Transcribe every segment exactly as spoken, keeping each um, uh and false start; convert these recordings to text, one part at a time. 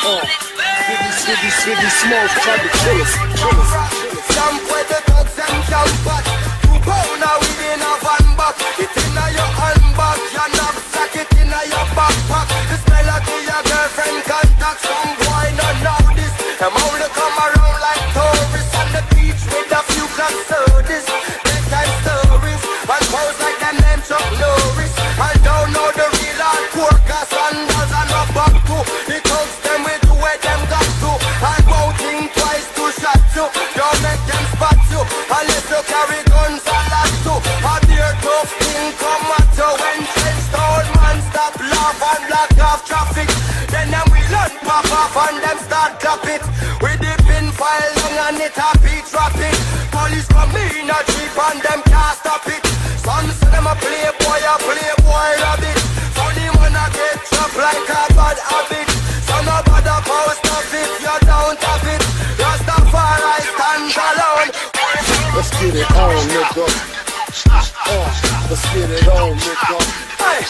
Uh, Biggie, Biggie, Biggie Smalls tried to kill us. Kill us. Jump with the dogs and jump back. Two pounder within a van back. It inna your handbag, your knapsack, it inna your backpack. This melody your girlfriend contacts. Some boy not know this. Them only come around like tourists on the beach with a few club sodas. Bedtime stories, and pose like them name Chuck Norris. I don't know the real hardcore, cause sandals and no back to. The thugs them with the way them got to. I won't think twice to shot you. Don't make them spot you, unless you carry guns and that too. A beer tough thing come at you when changed old man stop laugh and block off traffic. Then them we learn pop off and them start clap it. We dip in file long and it happy traffic. Police come in a jeep and them can't stop it. Some say them a playboy, a playboy rabbit. So the man a get trapped like a bad habit. So no bother post up if you don't have it. Rastafari stand alone. Let's get it on, nigga. Uh, let's get it on, nigga. Hey.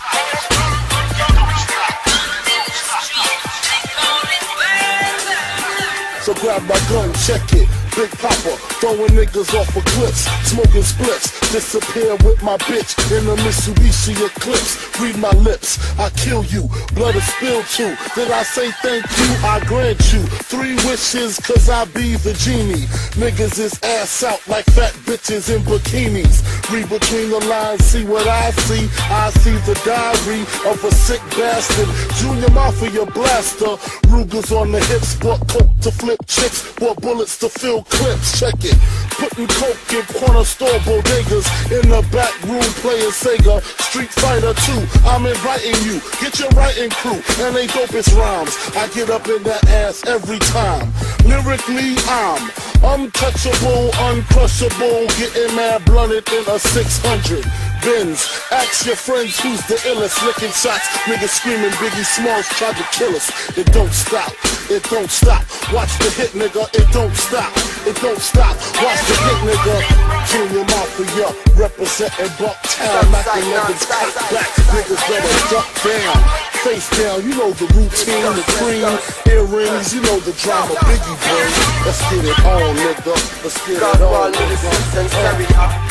So grab my gun, check it. Big Papa, throwing niggas off of cliffs, smoking spliffs, disappear with my bitch in a Mitsubishi Eclipse. Read my lips, I kill you, blood is spilled too. Did I say thank you? I grant you three wishes, cause I be the genie. Niggas is ass out like fat bitches in bikinis. Read between the lines, see what I see. I see the diary of a sick bastard. Junior Mafia blaster, Ruger's on the hips, bought coke to flip chicks, bought bullets to fill clips, check it. Putting coke in corner store bodegas. In the back room playing Sega. Street Fighter two, I'm inviting you. Get your writing crew, and they dopest rhymes. I get up in that ass every time. Lyrically, I'm untouchable, uncrushable. Getting mad blunted in a six hundred. Benz, ask your friends who's the illest. Licking shots, niggas screaming Biggie Smalls tried to kill us. It don't stop, it don't stop. Watch the hit, nigga, it don't stop. It don't stop, watch the hit, nigga. Junior Mafia, representing Bucktown. Knocking niggas back, niggas better duck down. Face down, you know the routine, the cream, earrings, you know the drama, Biggie bring. Let's get it on, nigga, let's get it on, nigga.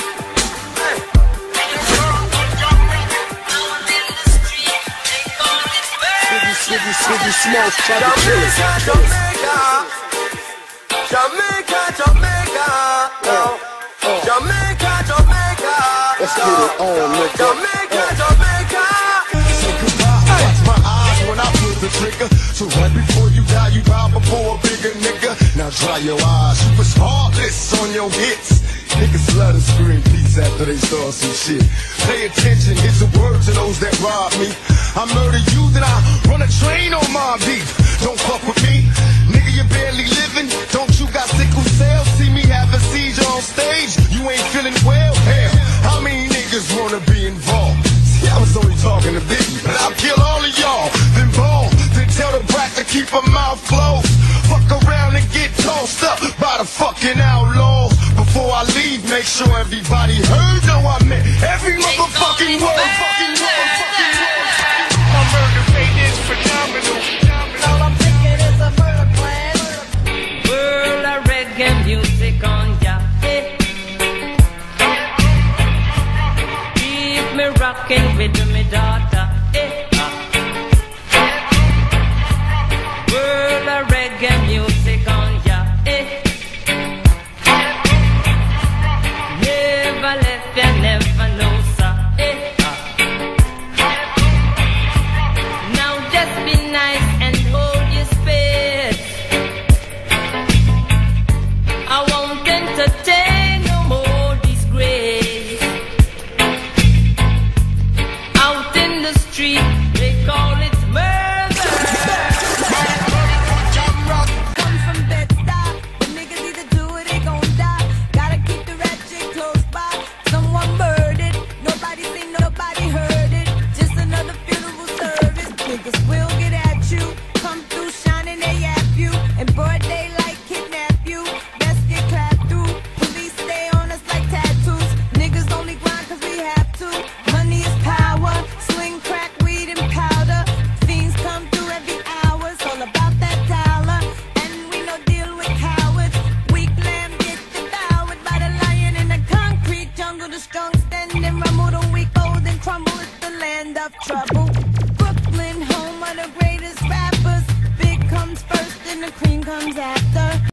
Biggie, Biggie Smalls try to kill us. Jamaica, Jamaica, Jamaica, no. Jamaica, Jamaica, let's get it on, nigga. Jamaica, Jamaica. Say goodbye, watch my eyes when I pull the trigger. So right before you die, you bow before a bigger nigga. Now dry your eyes, you was heartless on your hits. Niggas love to scream peace after they saw some shit. Pay attention, here's the words of those that rob me. I murder you, then I run a train on my beat. Don't fuck with me, nigga, you barely living. Don't you got sickle cell? See me have a seizure on stage. You ain't feeling well? Hell, how many niggas wanna be involved? See, I was only talking to Biggie, but I'll kill all of y'all. Then ball, then tell the brat to keep her mouth closed. Fuck around and get tossed up by the fucking outlaws. Before I leave, make sure everybody heard. No, I meant every motherfucking word. Fucking word, fucking word. My murder rate is phenomenal. All I'm thinking is a murder plan. World of reggae music on ya. Hey. Keep me rocking with me daughter. Hey. World of reggae music on ya. Hey. Never left ya, never know, sir. Hey. Now just be nice and hold your space. I won't entertain no more disgrace. Out in the street, they call it murder. Come from Bed-Stuy, but niggas either do or they gon' die. Gotta keep the ratchet close by. Someone murdered, nobody seen, nobody heard it. Just another funeral service. Niggas will get at you, come through shining, they yap you. And broad daylight kidnap you. Best get clapped through. Police stay on us like tattoos. Niggas only grind cause we have to. Money is power, sling, crack, weed, and powder. Fiends come through every hour. It's all about that strong standing, rumble the weak, old and crumble. It's the land of trouble. Brooklyn, home of the greatest rappers. Big comes first and the cream comes after.